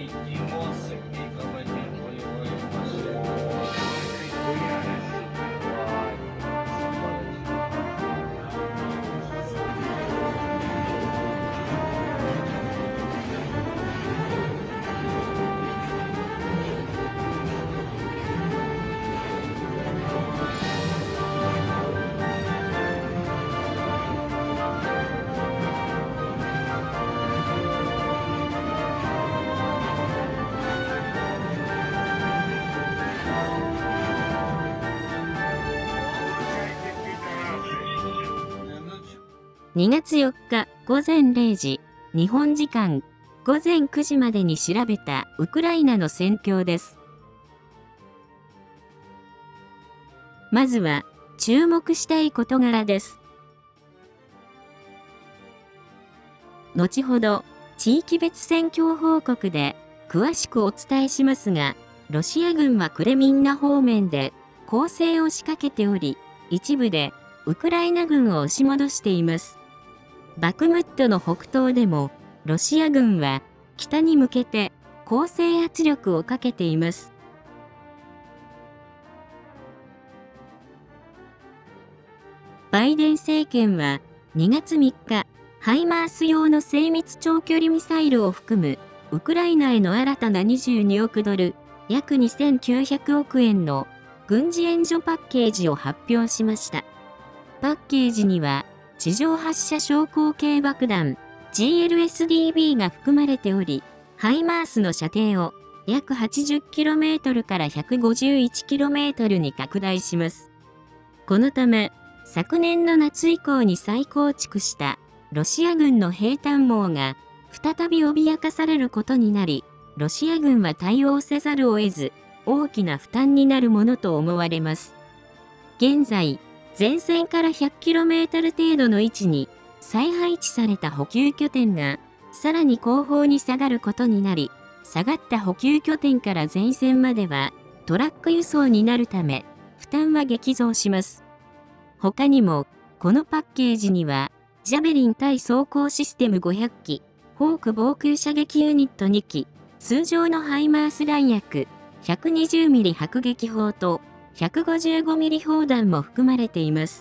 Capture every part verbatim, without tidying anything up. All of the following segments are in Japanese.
にがつよっかごぜんれいじ、日本時間ごぜんくじまでに調べたウクライナの戦況です。まずは注目したい事柄です。後ほど地域別戦況報告で詳しくお伝えしますが、ロシア軍はクレミンナ方面で攻勢を仕掛けており、一部でウクライナ軍を押し戻しています。バクムットの北東でもロシア軍は北に向けて攻勢圧力をかけています。バイデン政権はにがつみっか、ハイマース用の精密長距離ミサイルを含むウクライナへの新たなにじゅうにおくドル、約にせんきゅうひゃくおくえんの軍事援助パッケージを発表しました。パッケージには地上発射小口径爆弾 ジーエルエスディービー が含まれており、ハイマースの射程を約 はちじゅっキロメートル から ひゃくごじゅういちキロメートル に拡大します。このため、昨年の夏以降に再構築したロシア軍の兵隊網が再び脅かされることになり、ロシア軍は対応せざるを得ず、大きな負担になるものと思われます。現在、前線から ひゃくキロメートル 程度の位置に再配置された補給拠点がさらに後方に下がることになり、下がった補給拠点から前線まではトラック輸送になるため、負担は激増します。他にも、このパッケージには、ジャベリン対装甲システムごひゃっき、ホーク防空射撃ユニットにき、通常のハイマース弾薬、ひゃくにじゅうミリ迫撃砲と、ひゃくごじゅうごミリ砲弾も含まれています。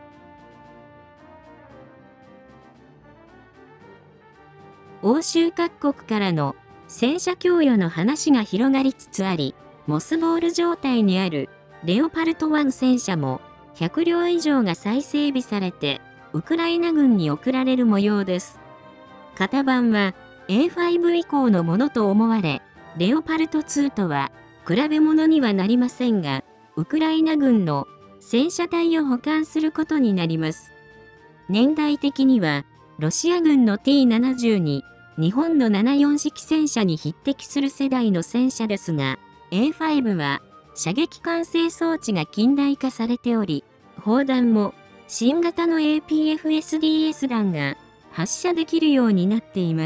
欧州各国からの戦車供与の話が広がりつつあり、モスボール状態にあるレオパルトワン戦車もひゃくりょう以上が再整備されてウクライナ軍に送られる模様です。型番は エーファイブ 以降のものと思われ、レオパルトツーとは比べ物にはなりませんが、ウクライナ軍の戦車隊を補完することになります。年代的には、ロシア軍の ティーななじゅう に、日本のななじゅうよん式戦車に匹敵する世代の戦車ですが、エーファイブ は射撃管制装置が近代化されており、砲弾も新型の エーピーエフエスディーエス 弾が発射できるようになっています。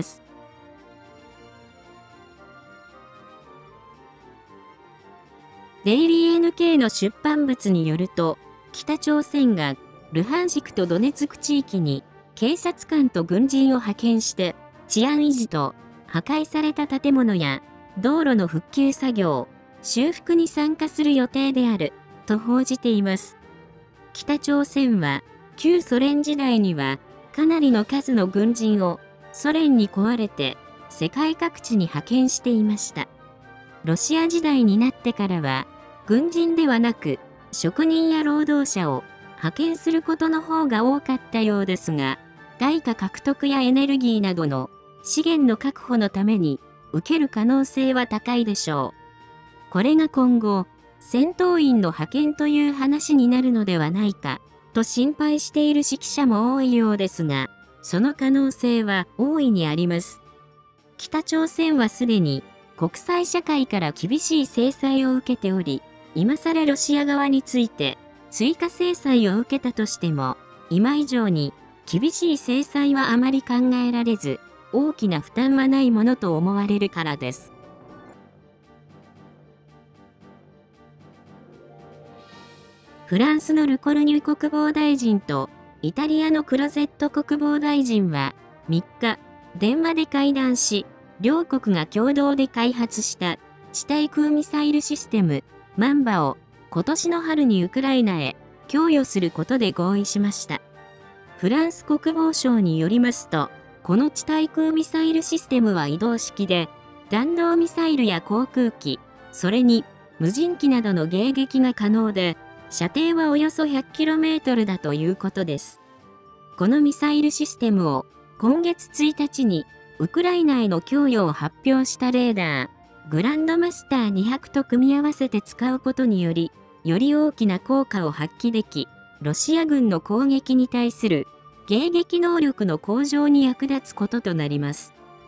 デイリー エヌケー の出版物によると、北朝鮮がルハンシクとドネツク地域に警察官と軍人を派遣して治安維持と破壊された建物や道路の復旧作業、修復に参加する予定であると報じています。北朝鮮は旧ソ連時代にはかなりの数の軍人をソ連に壊れて世界各地に派遣していました。ロシア時代になってからは軍人ではなく職人や労働者を派遣することの方が多かったようですが、外貨獲得やエネルギーなどの資源の確保のために受ける可能性は高いでしょう。これが今後、戦闘員の派遣という話になるのではないかと心配している指揮者も多いようですが、その可能性は大いにあります。北朝鮮はすでに国際社会から厳しい制裁を受けており、今更ロシア側について追加制裁を受けたとしても、今以上に厳しい制裁はあまり考えられず、大きな負担はないものと思われるからです。フランスのルコルニュ国防大臣とイタリアのクロゼット国防大臣はみっか、電話で会談し、 両国が共同で開発した地対空ミサイルシステムマンバを今年の春にウクライナへ供与することで合意しました。フランス国防省によりますと、この地対空ミサイルシステムは移動式で、弾道ミサイルや航空機、それに無人機などの迎撃が可能で、射程はおよそ ひゃくキロメートル だということです。このミサイルシステムを今月ついたちにウクライナへの供与を発表したレーダー、グランドマスターにひゃくと組み合わせて使うことにより、より大きな効果を発揮でき、ロシア軍の攻撃に対する迎撃能力の向上に役立つこととなります。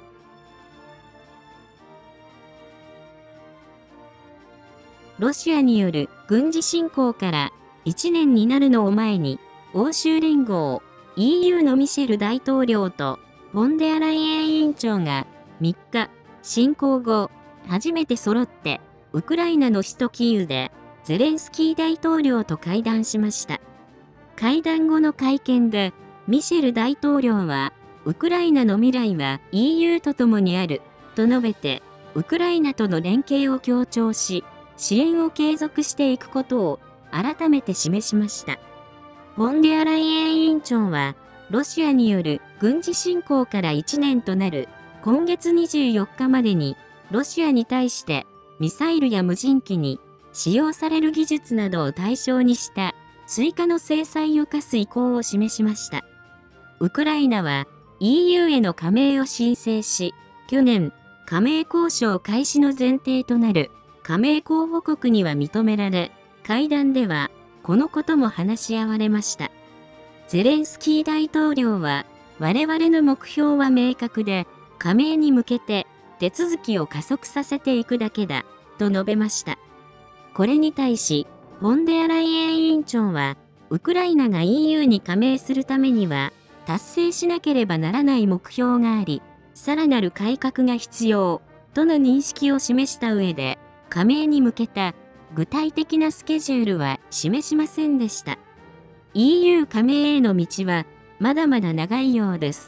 ロシアによる軍事侵攻からいちねんになるのを前に、欧州連合 イーユー のミシェル大統領とフォンデアライエン委員長がみっか、侵攻後、初めて揃ってウクライナの首都キーウでゼレンスキー大統領と会談しました。会談後の会見で、ミシェル大統領は、ウクライナの未来は イーユー と共にある、と述べて、ウクライナとの連携を強調し、支援を継続していくことを改めて示しました。フォンデアライエン委員長は、ロシアによる軍事侵攻からいちねんとなる今月にじゅうよっかまでに、ロシアに対してミサイルや無人機に使用される技術などを対象にした追加の制裁を科す意向を示しました。ウクライナは イーユー への加盟を申請し、去年、加盟交渉開始の前提となる加盟候補国には認められ、会談ではこのことも話し合われました。ゼレンスキー大統領は、我々の目標は明確で、加盟に向けて手続きを加速させていくだけだ、と述べました。これに対し、フォンデアライエン委員長は、ウクライナが イーユー に加盟するためには、達成しなければならない目標があり、さらなる改革が必要、との認識を示した上で、加盟に向けた具体的なスケジュールは示しませんでした。イーユー 加盟への道は、まだまだ長いようです。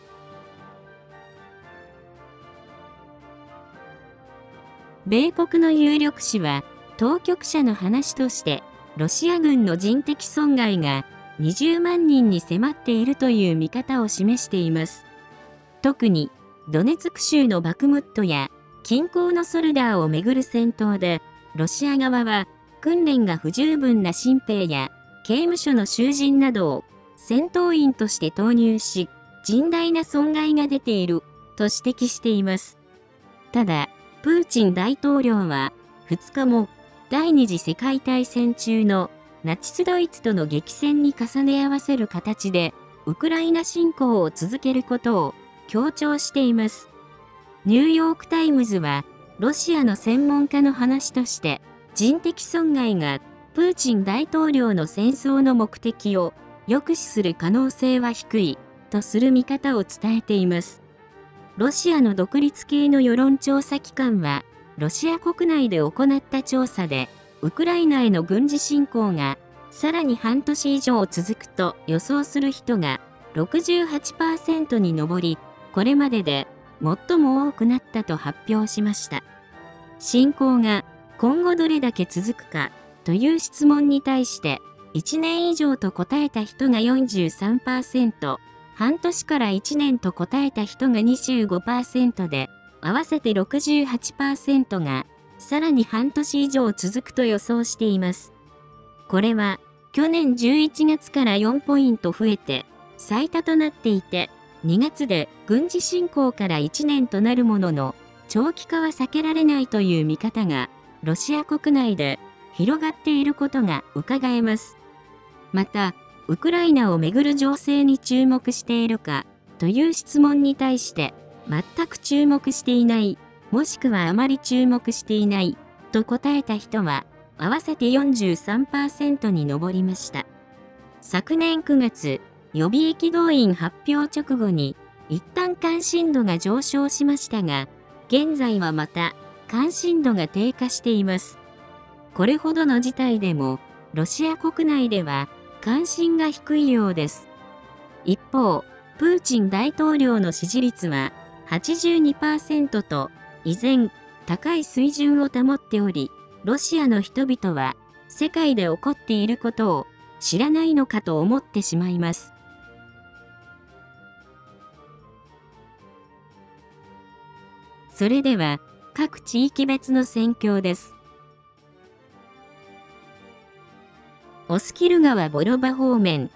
米国の有力紙は、当局者の話として、ロシア軍の人的損害がにじゅうまんにんに迫っているという見方を示しています。特に、ドネツク州のバクムットや近郊のソルダーをめぐる戦闘で、ロシア側は訓練が不十分な新兵や刑務所の囚人などを戦闘員として投入し、甚大な損害が出ていると指摘しています。ただ、プーチン大統領はふつかも第二次世界大戦中のナチスドイツとの激戦に重ね合わせる形でウクライナ侵攻を続けることを強調しています。ニューヨークタイムズはロシアの専門家の話として人的損害がプーチン大統領の戦争の目的を抑止する可能性は低いとする見方を伝えています。ロシアの独立系の世論調査機関はロシア国内で行った調査でウクライナへの軍事侵攻がさらに半年以上続くと予想する人が ろくじゅうはちパーセント に上り、これまでで最も多くなったと発表しました。侵攻が今後どれだけ続くかという質問に対していちねん以上と答えた人が よんじゅうさんパーセント、半年からいちねんと答えた人が にじゅうごパーセント で、合わせて ろくじゅうはちパーセント がさらに半年以上続くと予想しています。これは去年じゅういちがつからよんポイント増えて最多となっていて、にがつで軍事侵攻からいちねんとなるものの、長期化は避けられないという見方がロシア国内で広がっていることが伺えます。また、ウクライナをめぐる情勢に注目しているかという質問に対して、全く注目していない、もしくはあまり注目していないと答えた人は合わせて よんじゅうさんパーセント に上りました。昨年くがつ、予備役動員発表直後に一旦関心度が上昇しましたが、現在はまた関心度が低下しています。これほどの事態でもロシア国内では関心が低いようです。一方、プーチン大統領の支持率ははちじゅうにパーセント と依然高い水準を保っており、ロシアの人々は世界で起こっていることを知らないのかと思ってしまいます。それでは各地域別の戦況です。オスキル川ボロバ方面。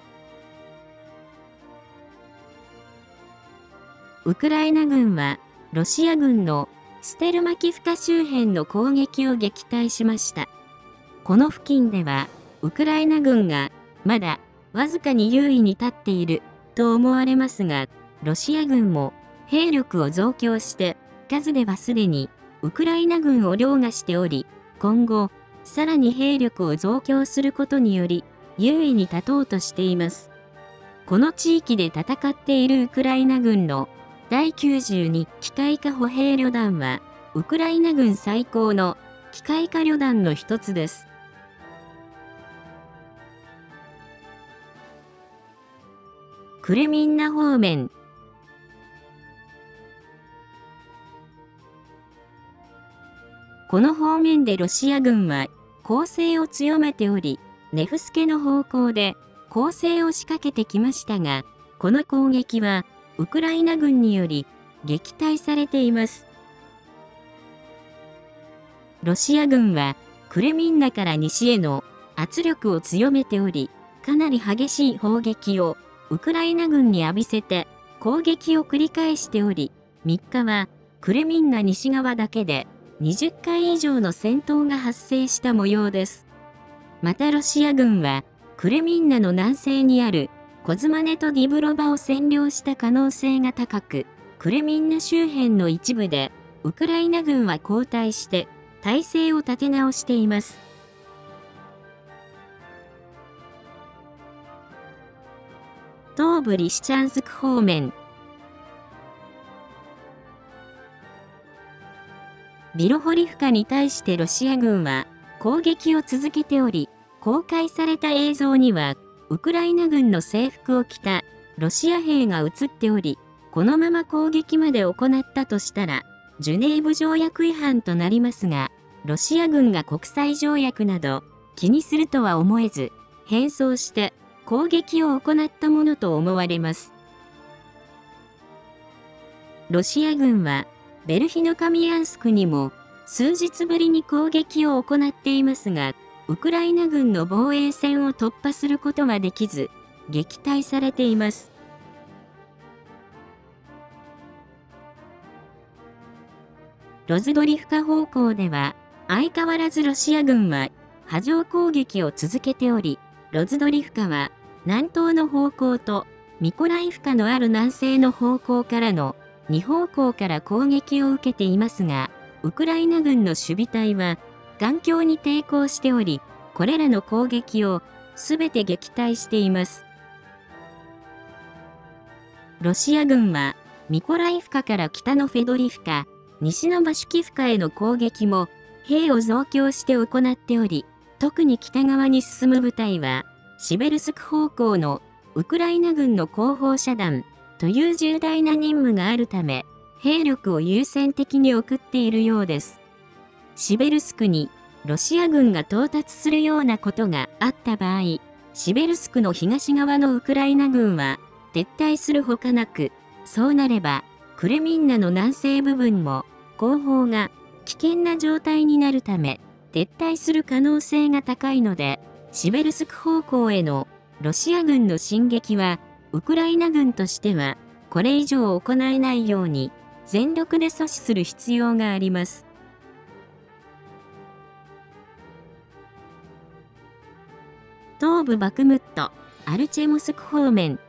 ウクライナ軍はロシア軍のステルマキフカ周辺の攻撃を撃退しました。この付近ではウクライナ軍がまだわずかに優位に立っていると思われますが、ロシア軍も兵力を増強して数ではすでにウクライナ軍を凌駕しており、今後さらに兵力を増強することにより優位に立とうとしています。この地域で戦っているウクライナ軍のだいきゅうじゅうに機械化歩兵旅団はウクライナ軍最高の機械化旅団の一つです。クレミンナ方面。この方面でロシア軍は攻勢を強めており、ネフスケの方向で攻勢を仕掛けてきましたが、この攻撃はウクライナ軍により撃退されています。ロシア軍はクレミンナから西への圧力を強めており、かなり激しい砲撃をウクライナ軍に浴びせて攻撃を繰り返しており、みっかはクレミンナ西側だけでにじゅっかい以上の戦闘が発生した模様です。またロシア軍はクレミンナの南西にあるコズマネとディブロバを占領した可能性が高く、クレミンナ周辺の一部でウクライナ軍は後退して態勢を立て直しています。東部リシチャンスク方面。ビロホリフカに対してロシア軍は攻撃を続けており、公開された映像にはウクライナ軍の制服を着たロシア兵が映っており、このまま攻撃まで行ったとしたらジュネーブ条約違反となりますが、ロシア軍が国際条約など気にするとは思えず、変装して攻撃を行ったものと思われます。ロシア軍はベルヒノカミヤンスクにも数日ぶりに攻撃を行っていますが、ウクライナ軍の防衛線を突破することはできず、撃退されています。ロズドリフカ方向では、相変わらずロシア軍は波状攻撃を続けており、ロズドリフカは南東の方向とミコライフカのある南西の方向からのに方向から攻撃を受けていますが、ウクライナ軍の守備隊は頑強に抵抗しており、これらの攻撃をすべて撃退しています。ロシア軍はミコライフカから北のフェドリフカ、西のバシュキフカへの攻撃も兵を増強して行っており、特に北側に進む部隊はシベルスク方向のウクライナ軍の後方遮断という重大な任務があるため、兵力を優先的に送っているようです。シベルスクにロシア軍が到達するようなことがあった場合、シベルスクの東側のウクライナ軍は撤退するほかなく、そうなればクレミンナの南西部分も後方が危険な状態になるため、撤退する可能性が高いので、シベルスク方向へのロシア軍の進撃は、ウクライナ軍としてはこれ以上行えないように全力で阻止する必要があります。東部バクムット、アルチェモスク方面。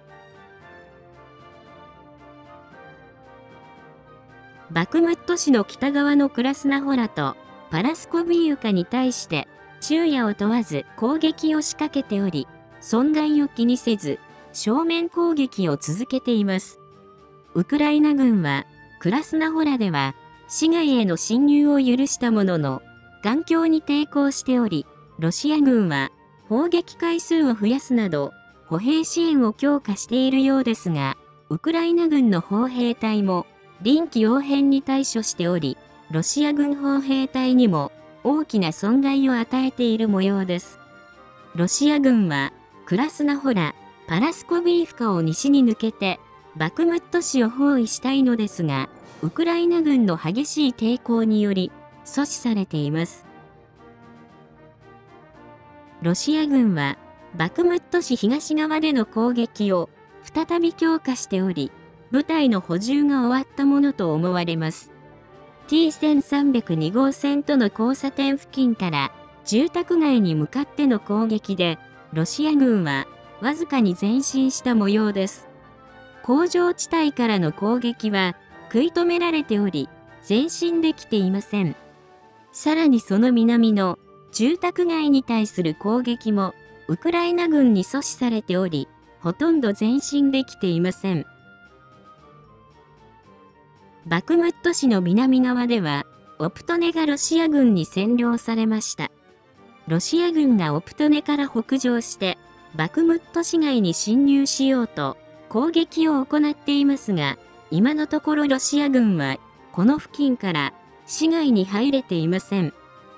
バクムット市の北側のクラスナホラとパラスコビーウカに対して昼夜を問わず攻撃を仕掛けており、損害を気にせず正面攻撃を続けています。ウクライナ軍はクラスナホラでは市街への侵入を許したものの頑強に抵抗しており、ロシア軍は砲撃回数を増やすなど歩兵支援を強化しているようですが、ウクライナ軍の砲兵隊も臨機応変に対処しており、ロシア軍砲兵隊にも大きな損害を与えている模様です。ロシア軍は、クラスナホラ、パラスコビーフカを西に抜けて、バクムット市を包囲したいのですが、ウクライナ軍の激しい抵抗により、阻止されています。ロシア軍は、バクムット市東側での攻撃を再び強化しており、部隊の補充が終わったものと思われます。ティーせんさんびゃくに 号線との交差点付近から住宅街に向かっての攻撃で、ロシア軍はわずかに前進した模様です。工場地帯からの攻撃は食い止められており、前進できていません。さらにその南の住宅街に対する攻撃もウクライナ軍に阻止されており、ほとんど前進できていません。バクムット市の南側では、オプトネがロシア軍に占領されました。ロシア軍がオプトネから北上して、バクムット市街に侵入しようと攻撃を行っていますが、今のところロシア軍は、この付近から市街に入れていません。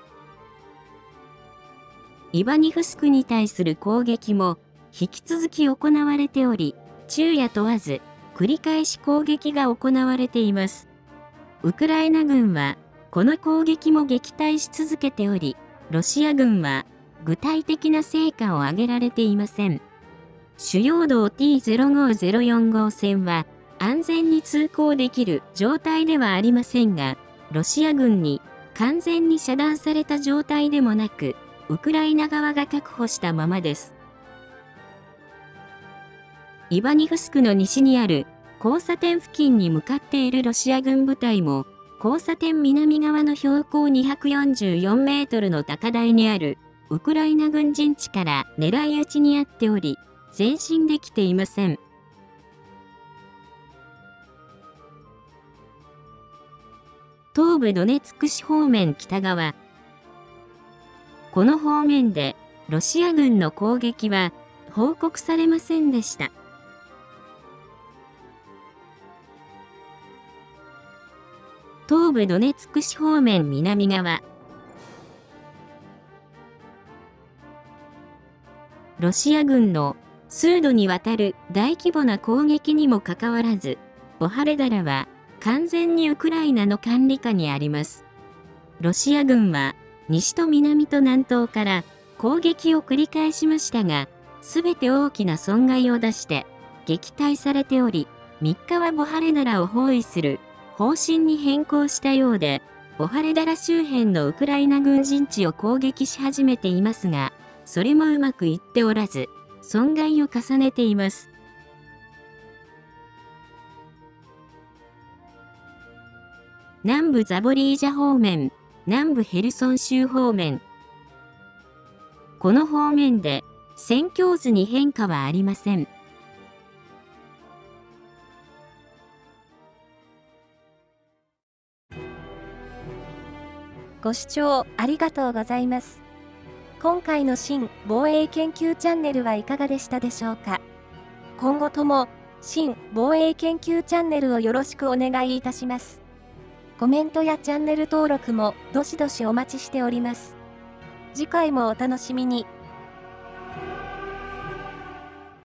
イバニフスクに対する攻撃も引き続き行われており、昼夜問わず繰り返し攻撃が行われています。ウクライナ軍はこの攻撃も撃退し続けており、ロシア軍は具体的な成果を上げられていません。主要道 ティーゼロごゼロよん 号線は安全に通行できる状態ではありませんが、ロシア軍に完全に遮断された状態でもなく、ウクライナ側が確保したままです。イバニフスクの西にある交差点付近に向かっているロシア軍部隊も、交差点南側の標高にひゃくよんじゅうよんメートルの高台にあるウクライナ軍陣地から狙い撃ちにあっており、前進できていません。東部ドネツク市方面北側。この方面でロシア軍の攻撃は報告されませんでした。東部ドネツク市方面南側。ロシア軍の数度にわたる大規模な攻撃にもかかわらず、ボハレダラは完全にウクライナの管理下にあります。ロシア軍は西と南と南東から攻撃を繰り返しましたが、すべて大きな損害を出して撃退されており、みっかはボハレダラを包囲する方針に変更したようで、ボハレダラ周辺のウクライナ軍陣地を攻撃し始めていますが、それもうまくいっておらず、損害を重ねています。南部ザボリージャ方面、南部ヘルソン州方面。この方面で戦況図に変化はありません。 ご視聴ありがとうございます。今回の新防衛研究チャンネルはいかがでしたでしょうか。今後とも新防衛研究チャンネルをよろしくお願いいたします。コメントやチャンネル登録もどしどしお待ちしております。次回もお楽しみに。